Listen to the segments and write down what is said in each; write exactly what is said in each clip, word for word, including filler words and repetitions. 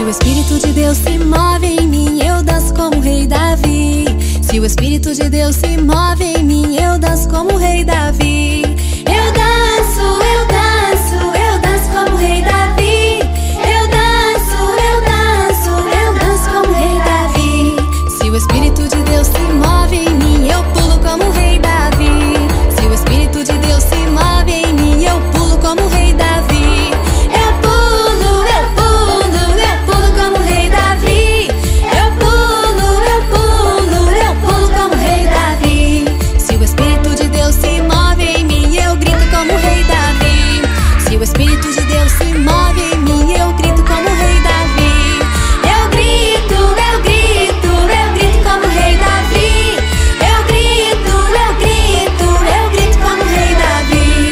o Espírito de Deus se move em mim, eu danço como o rei Davi. Se o Espírito de Deus se move em mim, eu danço como o rei Davi. Eu danço, eu danço, eu danço como o rei Davi. Eu danço, eu danço, eu danço como o rei Davi. Se o Espírito de Deus se move em mim, eu pulo como o rei Davi. Se o Espírito de Deus se move em mim, eu pulo como o rei Davi. Eu pulo, eu pulo, eu pulo como o rei Davi. Eu pulo, eu pulo, eu pulo como o rei Davi. Se o Espírito de Deus se move em mim, eu grito como o rei Davi. Se o Espírito de Deus se move em mim, eu grito como o rei Davi. Eu grito, eu grito, eu grito como o rei Davi. Eu grito, eu grito, eu grito como o rei Davi.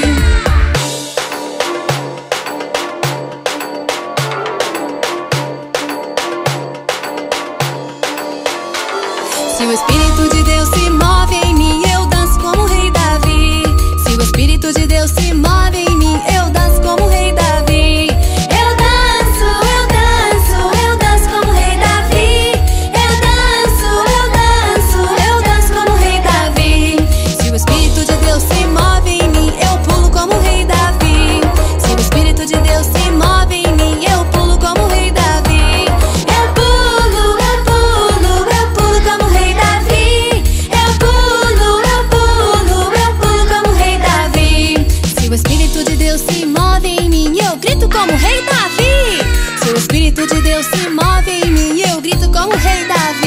Se o Espírito de Deus se move em mim, eu danço como o rei Davi. Se o Espírito de Deus se move em mim, eu danço como o rei Davi. Eu danço, eu danço, eu danço como o rei Davi. Eu danço, eu danço, eu danço como o rei Davi. Se o Espírito de Deus se move em mim, eu pulo como o rei Davi. Se o Espírito de Deus se move em mim, eu pulo como o rei Davi. Eu pulo, eu pulo, eu pulo como o rei Davi. Eu pulo, eu pulo, eu pulo como o rei Davi. Se o Espírito de Deus se move em mim, eu grito como o rei Davi. Se o Espírito de Deus se move em mim, eu grito como o rei Davi.